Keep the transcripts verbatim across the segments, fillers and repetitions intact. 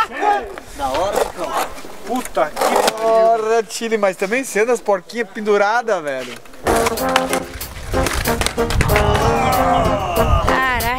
Da hora, então. Puta que Porra, Chile, mas também sendo as porquinhas penduradas, velho. Caralho.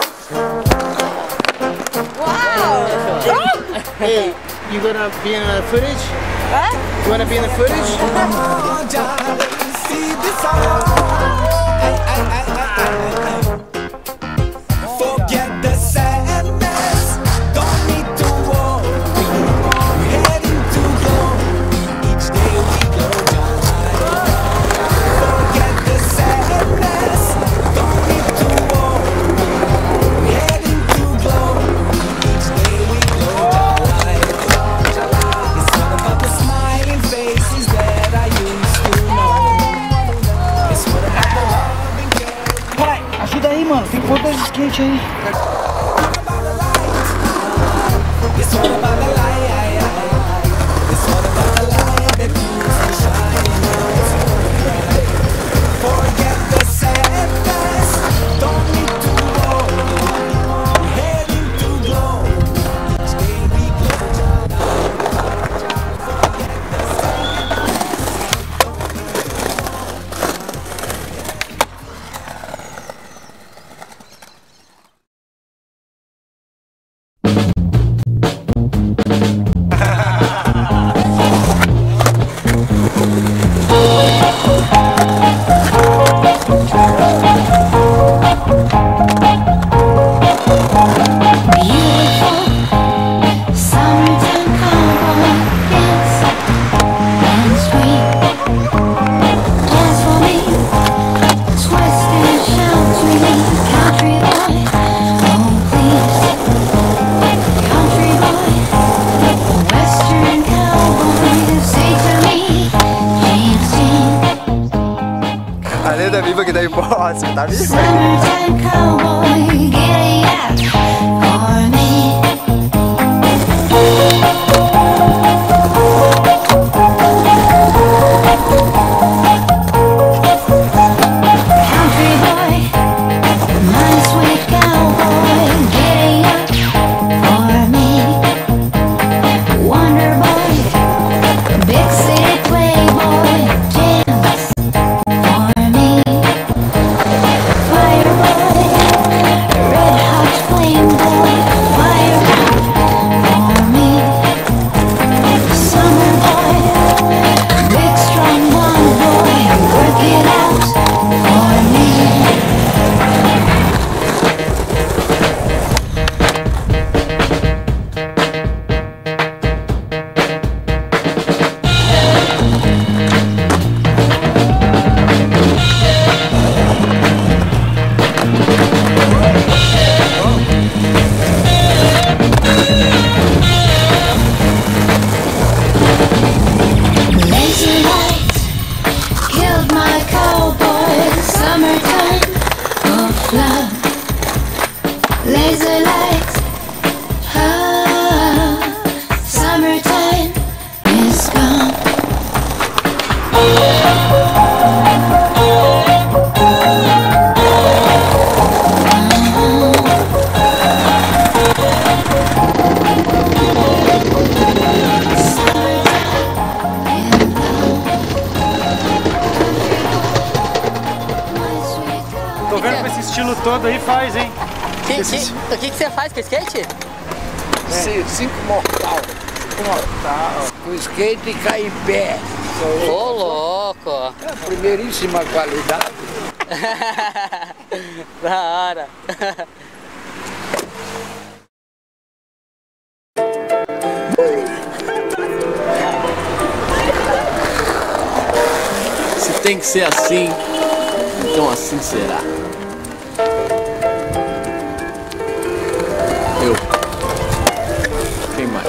Uau! Hey, you gonna be in the footage? Hã? You wanna be in the footage? Forget the sadness, don't need to worry. We're heading to glory, each day we go down. Forget the sadness, don't need to worry. We're heading to glory, each day we go down. It's not about the smiling faces that I used to know. It's what about the love and care. Caralho, ajuda aí, mano. Tem que pôr dois skate aí. It's all about the light. It's all about the light that keeps me shining bright. Forget the sadness, don't need to worry. We're heading to glory, each day we go. A lenda viva que daí, pô, você tá vivo? Summertime cowboy, giddy up for me. Country boy, my sweet cowboy, giddy up for me. Wonder boy, big city playboy, dance for me. Fire boy, red hot flame boy, fire for me. Summer boy, big strong blonde boy, work it out for me. Lazy lights killed my cowboy. Summertime of love. Lazy lights, ah, summertime is gone. Tô vendo com esse estilo todo aí faz, hein? Que, Esse- que, o que, que você faz com skate? C cinco mortal. Mortal. Com skate e cair em pé. Ô, louco! É a primeiríssima qualidade. Da hora! Se tem que ser assim, então assim será. Eu. Quem mais?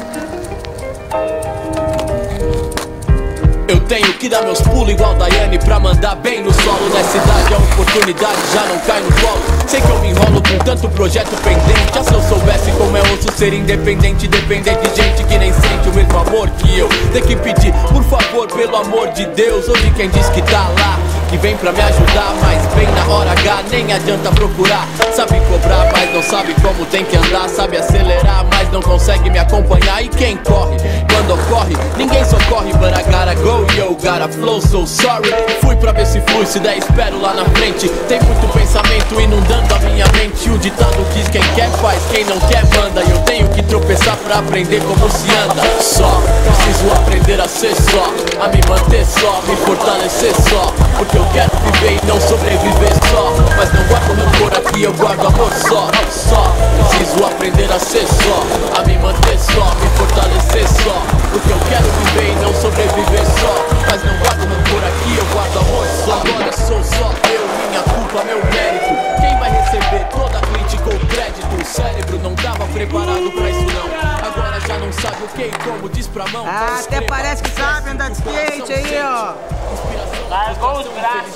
Eu tenho que dar meus pulos igual Daiane pra mandar bem no solo. Na cidade a oportunidade já não cai no colo. Sei que eu me enrolo com tanto projeto pendente. Já se eu soubesse como é osso ser independente, depender de gente que nem sente o mesmo amor que eu. Tem que pedir, por favor, pelo amor de Deus, ou de quem diz que tá lá, que vem pra me ajudar, mas bem na hora H nem adianta procurar. Sabe cobrar, mas não sabe como tem que andar. Sabe acelerar, mas mas não consegue me acompanhar. E quem corre, quando ocorre, ninguém socorre. But I gotta go, yo, gotta flow, so sorry. Fui pra ver se flui, se der espero lá na frente. Tem muito pensamento inundando a minha mente. O ditado diz: quem quer faz, quem não quer manda. E eu tenho que tropeçar pra aprender como se anda. Só, preciso aprender a ser só, a me manter só, me fortalecer só. Porque eu quero viver e não sobreviver só. Mas não guardo rancor aqui, eu guardo amor só. Só, preciso aprender a ser só, a me manter só, me fortalecer só. Porque eu quero viver e não sobreviver só. Mas não guardo rancor aqui, eu guardo amor só. Agora sou só eu, minha culpa, meu mérito. Quem vai receber toda a crítica ou crédito? O cérebro não tava preparado pra isso não. Agora já não sabe o que e como, diz pra mão. Ah, até parece que sabe andar de skate aí, ó. Largou os braços.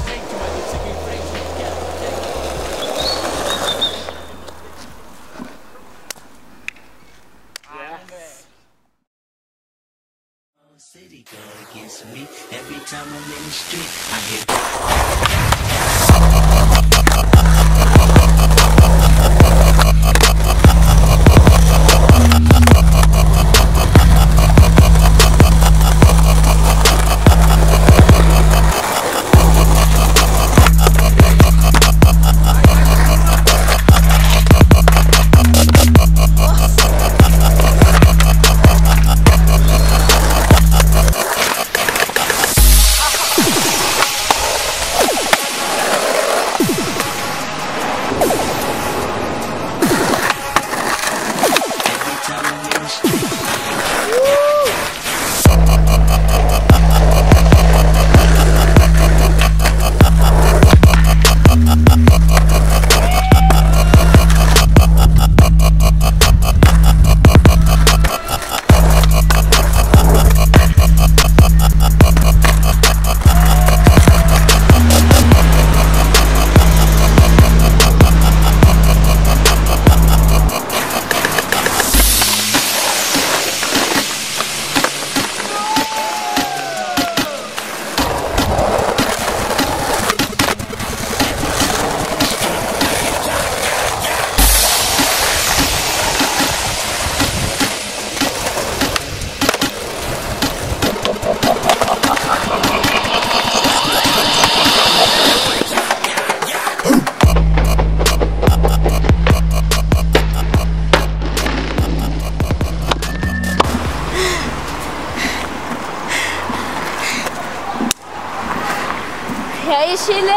City go against me. Every time I'm in the street, I hear E aí, Chile?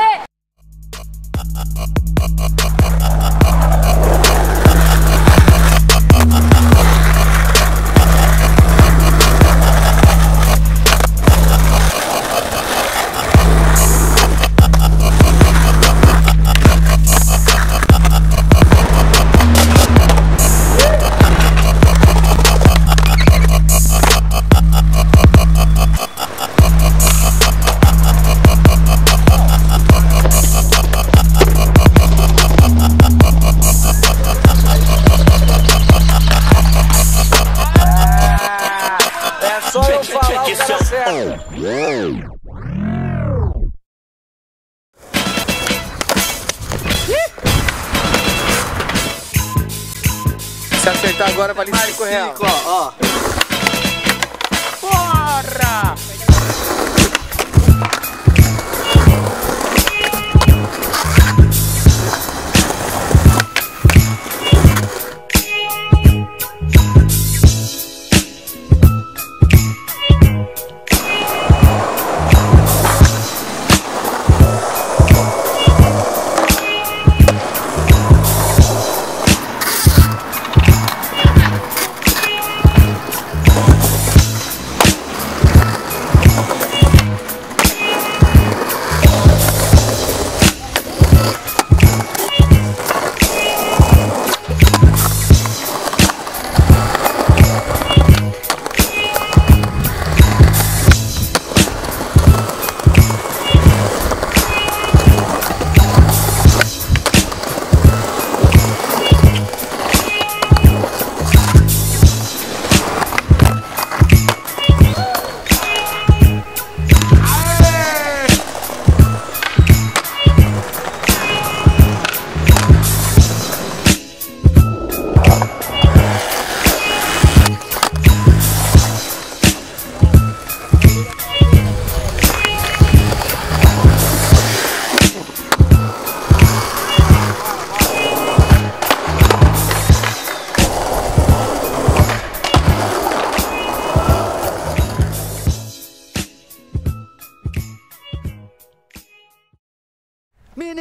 Se acertar agora vale cinco reais. Ó, ó. Porra!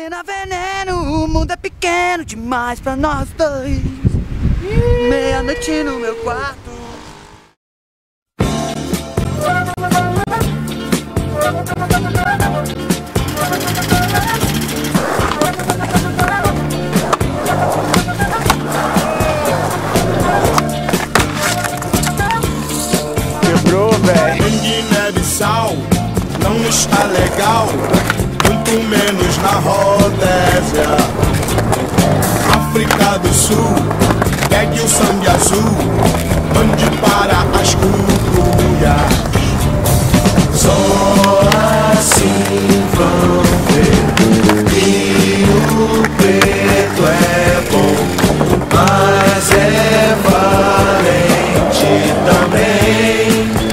Veneno, veneno, o mundo é pequeno demais pra nós dois. Meia-noite no meu quarto. Quebrou, velho. Em Guiné-Bissau não está legal, muito menos na Rodésia. África do Sul, pegue o sangue azul, mande para as cucuias. Só assim vão ver que o preto é bom, mas é valente também.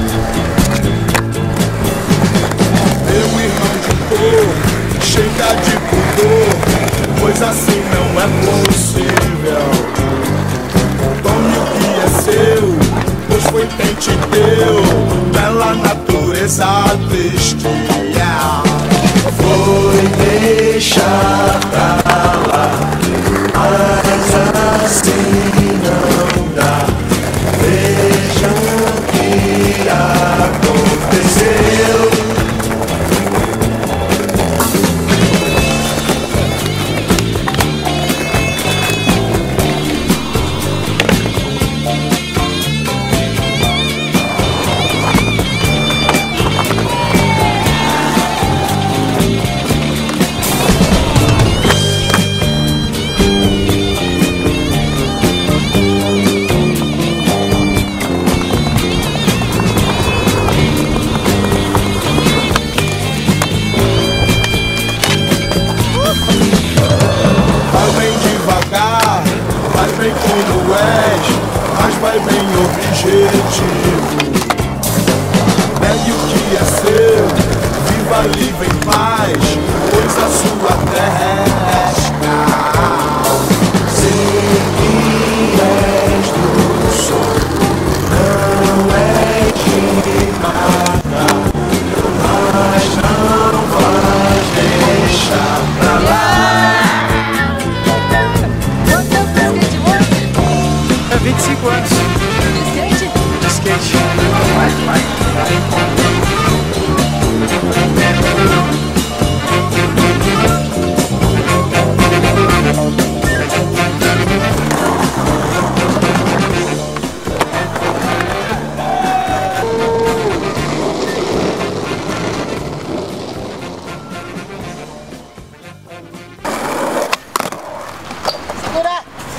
Meu irmão de cor, chega de pudor, pois assim não é possível. Tome o que é seu, pois foi tente teu, pela natureza triste. Yeah. Foi deixar pra lá, mas assim não dá. Veja o que aconteceu. Vai bem devagar, vai bem como és, mas vai bem objetivo. Pegue o que é seu, viva livre em paz, pois a sua terra é esta. Sei que és do sol, não é de mata, mas não vais deixar pra lá. vinte e cinco anos. De skate? De skate. Vai, vai, vai. Segura!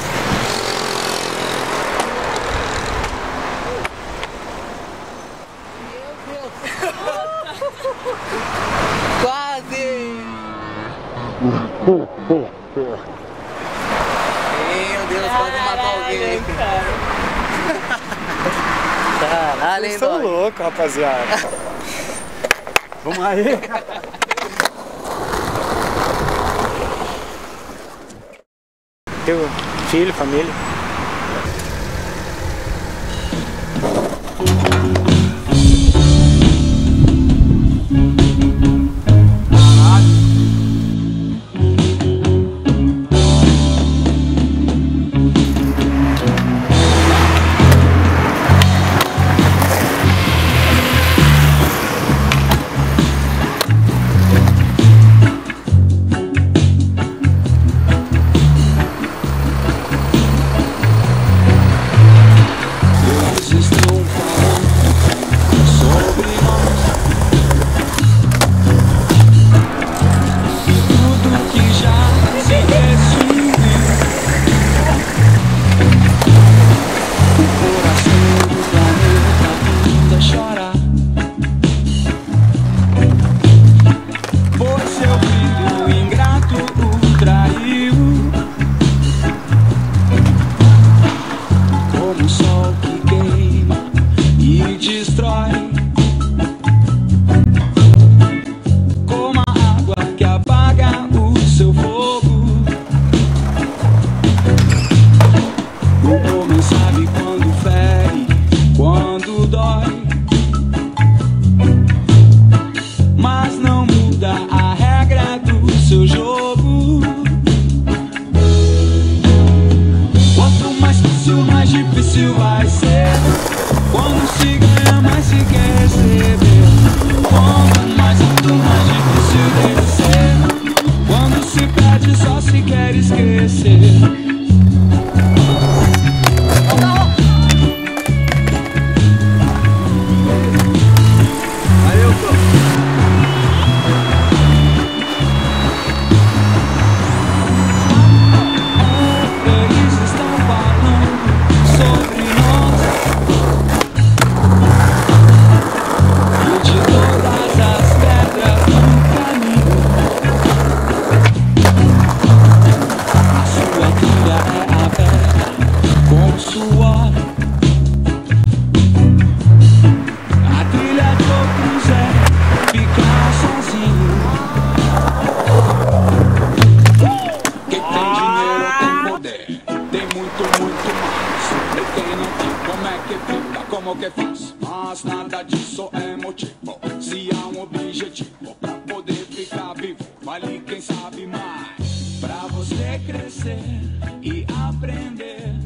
Quase! Meu Deus, quase matou alguém. Caralho, hein, Vocês são dói. loucos, rapaziada. Vamos aí. Teu filho, família. seu jogo. difícil vai ser. Quando se ganha, mais se quer receber. Quanto mais alto, mais difícil descer. Quando se perde, só se quer esquecer. Como que faz? Mas nada disso é motivo. Se há um objetivo pra poder ficar vivo, vale quem sabe mais. Pra você crescer e aprender.